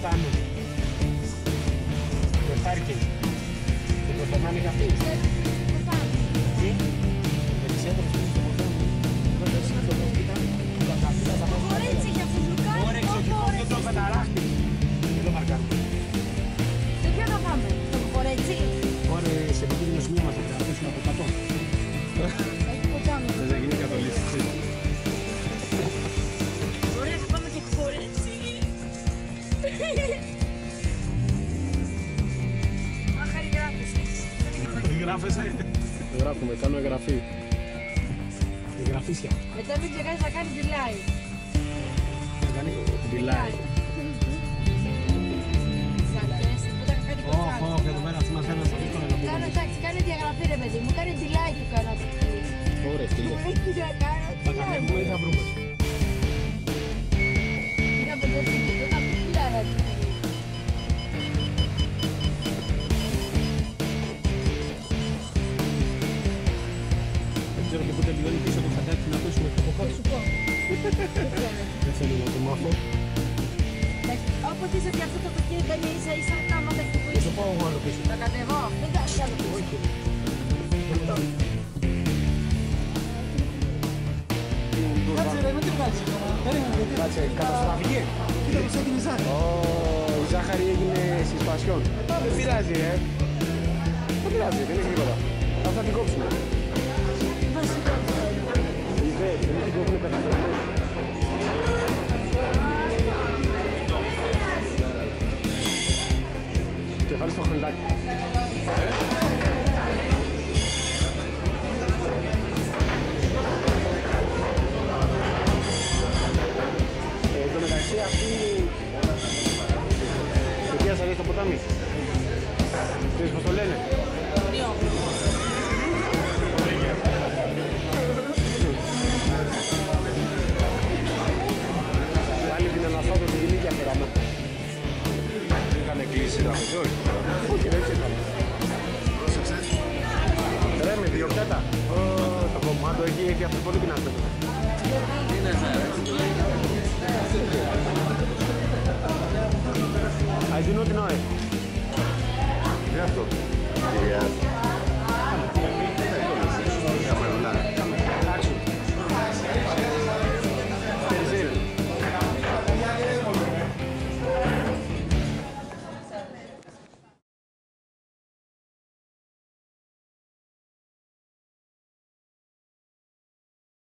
πάνω. Το πάρκινγκ. Το προφανάνε και αυτοί. Τι? Δεν ξέρω τι είναι το προφανάνε. Δεν το ξέρω το προφανάνε. Κορίτσι για φουζουκά. Όρεξε, όχι μόνο το καταράχτη. Δεν το μαρκάρουμε. Σε ποιο θα πάμε, στο κορίτσι. Ωραία, σε επικίνδυνο σημείο μας θα κρατήσουμε από 100. Έχει ποτάμι. Δεν γίνει κατολίστη. Ωραία, θα πάμε και κορίτσι. Αχάρη γράφεις. Γράφεσαι. Γράφουμε, κάνω εγγραφή. Εγγραφίσια. Μετά μην ξεχάσεις να κάνεις delay. Θα κάνει Delay. Όχι, εδώ πέρα μας ένας αυτός τον ένα Κάνω εντάξει, κάνε διαγραφή ρε παιδί μου, κάνε delay του κανάλι. Ωραία, τι λες. Τι να κάνω, θα κατέβουμε ή θα βρούμε. είναι από το σπίτι, το καπιτουλάρα του. Δεν ξέρω και πότε τελειώνει πίσω το χατάκι να ακούσουμε το κοκκό. Σου πω. Δεν θέλω να το μάθω. Όπως είσαι και αυτό το παιχνίδι δεν είναι ίσα ίσα άμα τα Θα χτυπήσεις. το πάω εγώ άλλο πίσω. Θα κατεβώ, δεν θα κάνω πίσω. Όχι. Κάτσε ρε, με τι βγάζεις. Κάτσε, καταστραφήκε. Κοίτα πως έγινε ζάχαρη. Η ζάχαρη έγινε συσπασιόν. Δεν πειράζει, Δεν πειράζει, δεν έχει τίποτα. Θα την κόψουμε. Δεν την κόβουμε καταστροφή. Κεφάλι στο χρυντάκι. Εν τω μεταξύ αυτή... Σε ποια σας αρέσει το ποτάμι. Ξέρεις πως το λένε. Πάλι την αναστάτω τη γυναίκια φέραμε. Είχανε κλείσει τα όχι. Όχι, δεν είχαμε. Πρόσεξες. Ρε με δύο πιάτα. Το κομμάτι εκεί έχει αυτό πολύ δυνατό. Είναι I do not know it. Τι είναι αυτό.